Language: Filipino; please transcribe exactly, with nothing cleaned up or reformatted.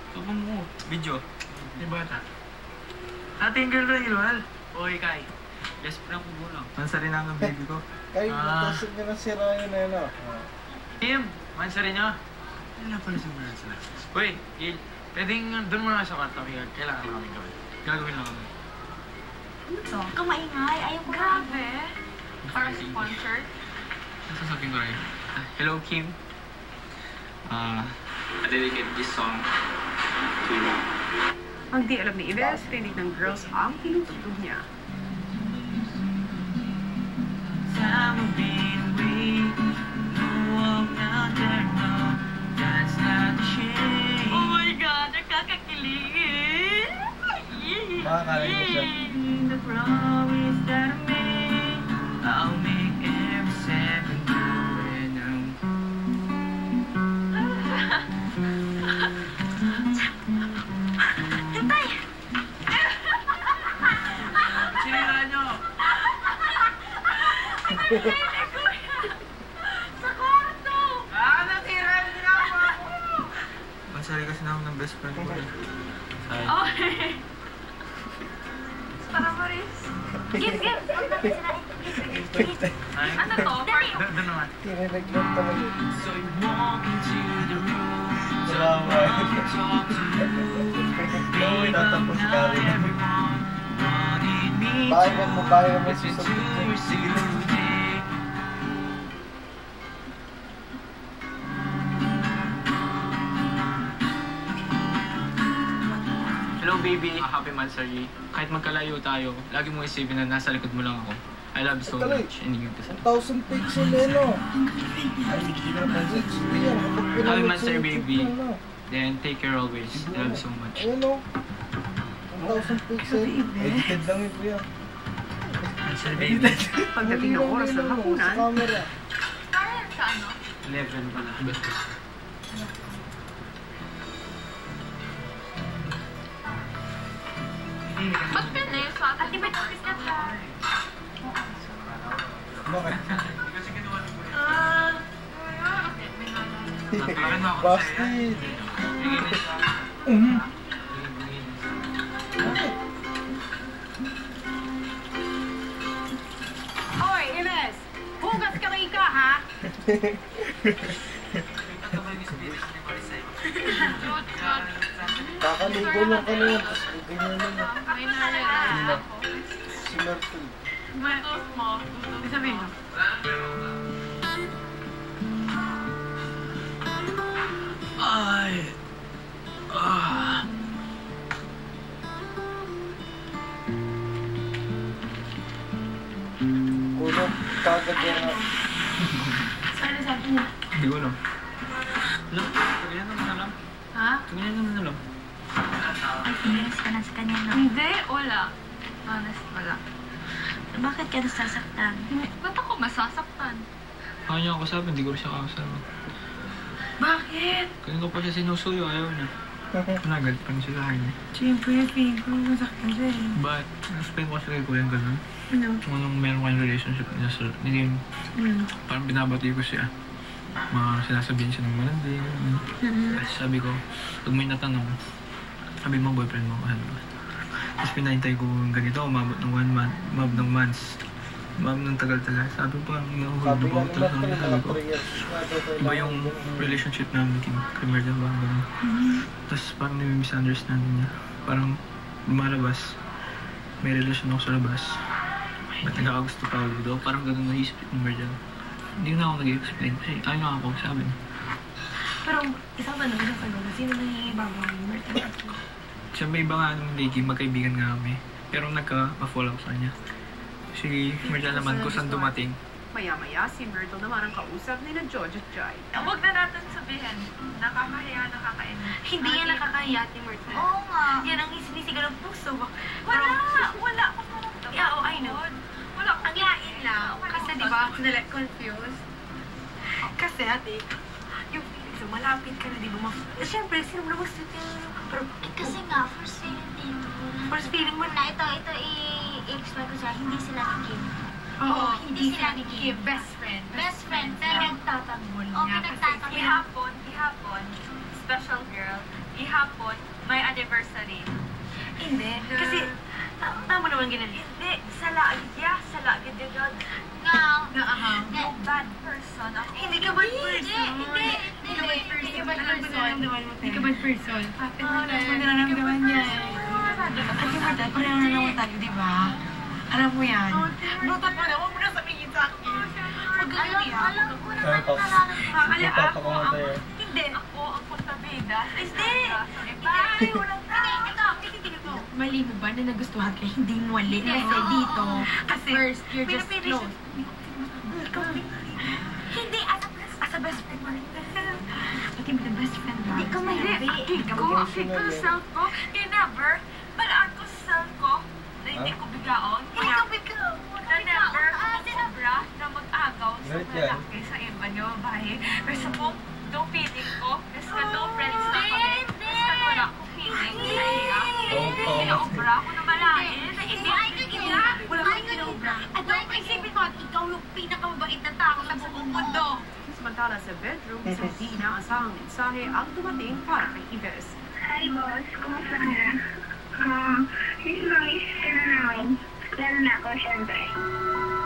Tupo mo. Video. Di bata. Ate yung girl na iluhal. Oy, Kai. Best friend ko muna. Mansari na ang baby ko. Kayo, Ah. natasig nyo na sira yun na yun, ah. Kim, mansari nyo. Ano na pala sa mga sila? Uy, Gil. Pwedeng doon muna sa kwarto. Kailangan na kami gawin. Gagawin lang kami. Ano to? Kamaingay. Ayaw ko. Grabe. Para sponsor. Nasasabihin ko rin. Uh, hello, Kim. Uh, I dedicate this song to you. Ang di alam ni Ives, rinig ng girls ang tinutugtog niya. Time will be away. No walk out there, no. That's not the shame. Oh my God! Nakakakilig! Makakain mo siya. The promise that I made, I'll make every second do it now. Hintay! Sinira nyo! Sa kwarto! Ah, natira! Ginawa ko! Mansari kasi na ako ng best friend ko. Sorry. Okay. Para Maris. Give, give! Huwag natin sirain. Ay, Ano to? Part doon doon naman. Tinilig lang talaga. So you walk into the room. Salamat. Talk to Uy, tatapos ka rin. everyone. Wanted me Bayan mo, bayan mo listen sa to your today. Hello baby, happy Mansari. Kahit magkalayo tayo, lagi mo isipin na nasa likod mo lang ako. I love you so Tuloy. much. Inigin ko sa'yo. one thousand pixel eh, no? Ay, hindi na pa H D yan. Kapag Happy pinanood sa Mansari, YouTube baby. yan, no? Then take care always. I love you so much. Ayan, no? one thousand pixel. Edited lang yun, kuya. Mansari baby. pagdating ng oras ng Sa hapunan. camera. Para sa ano? eleven pala. Basta. Ba't pinayo sa atin? Ate, ba't kapit na ka? Bakit? Ah, okay, may nalala. Basti. Mhm. Bakit? Hoy, Ives! Hugas ka kay ka, ha? Kakaligo lang kanina. Tapos ganyan lang. ah. May nalala ako. Si Murphy. May toast mo. Ibig sabihin mo. Ay. Ah. Kulo, kagad yan na. Sana sabi niya. Hindi ko alam. Alam, ganyan naman alam. Ha? Ganyan naman alam. Ay, pinilis ka na sa kanya, no? Hindi, wala. Honest, wala. Bakit ka nasasaktan? Hindi- Ba't ako masasaktan? Kaya niya ako sabi, hindi ko rin siya kakasama. Bakit? Kanina ko pa siya sinusuyo, ayaw niya. Nagalit pa niya siya sa kanya. Siyempre, feeling ko masaktan siya eh. But, na-explain ko kasi kay Kuya yung gano'n. Ano? Kung anong meron kayong relationship niya sa ni Kim. Mm. Parang binabati ko siya. Mga sinasabihin siya ng malandi. Mm-hmm. Kasi sabi ko, pag may natanong, sabi mo boyfriend mo, mahal mo. Tapos pinahintay ko yung ganito, umabot ng one month, umabot ng months. Umabot ng tagal-tagal. Sabi ko parang inuhulog Sabi ako nga talaga. nila, Sabi ko, three years na daw kailangan iba yung mo. relationship namin ni Kim. Kay Merdan ba? Ganun. Tapos parang may misunderstanding niya. Parang lumalabas. May relasyon ako sa labas. Ba't nagkakagusto pa ako dito? Parang ganun naisip ni Merdan. Hindi na ako nag-explain kasi ayaw nga ako sabi. Pero, isa ba naman sa kanila? Sino nangyayabang mo? Siya may iba nga nung Lady, magkaibigan nga kami. Pero nagka-fall ako sa kanya. Si Merdan naman kung saan dumating. Maya-maya, si Myrtle naman ang kausap ni na George at Jai. Huwag na natin sabihin. Nakakahiya, nakakainis. Hindi yan nakakahiya, Ate Myrtle. Oo nga. Yan ang isinisigaw ng puso. Wala! Wala akong nararamdaman. Yeah, oh, I know. Wala akong Ang lain lang. Kasi di ba, nila confused. Kasi ate, yung feelings mo, malapit ka na, di ba? Ma- Siyempre, sino mo na gusto niya? Pero, Kasi nga, first feeling din. first feeling mo na ito, ito i-explain ko siya, hindi sila ni Kim. Oo, hindi sila ni Kim. Best friend. Best friend, pero nagtatanggol Oh, niya. pinagtatanggol. Kasi Ihapon, ihapon, special girl, ihapon, may anniversary. Hindi. Kasi, ta- tama naman ginali. Hindi, sa laagya, sa laagya yun. Nga. Nga, aha. No bad person ako. Hindi ka bad person. Hindi, Hindi ka bad person. Hindi ka bad Alam ko person. nararamdaman mo, Hindi ka te. bad person. Ate, alam ko nararamdaman niya eh. Ate, Marta, pareho na naman tayo, di ba? Alam mo yan. Nutot mo na, huwag mo na sabihin sa akin. Huwag ka Alam, ganyan. alam ko Ano naman pa? nararamdaman. Hindi pa ako matay. Hindi, ako ang kontabida. Hindi. Hindi, Ay, walang tao. Ito, tititigil ko. Mali mo ba na nagustuhan ka? Hindi mali. Hindi. Kasi Oo. dito, Kasi, first, you're just pinapili close. siya. Ikaw, hindi, as a best, as a best friend mo rin. Pati mo the best friend ba? Hindi ka mahirap. Akit ko, akit ko sa self ko. Kaya never, balaan ko sa self ko na hindi ko bigaon. Hindi ka bigla. Na never ako sobra na mag-agaw sa Right yan. lalaki sa iba niyo, bahay. Pero sa po, no feeling ko. Kasi ka no friends na kami. Kasi ka wala akong feeling sa iya. Oo, Hindi oo. na obra ako na malain. Na hindi Ay, ko gila. Wala kang kinobra. At ang isipin mo, ikaw yung pinakamabait na tao sa buong mundo. Samantala sa bedroom, isang di inaasahang mensahe ang dumating para kay Ives. Hi, boss. Kumusta ka na? Ah, miss na miss ka na namin. Lalo na ako, syempre.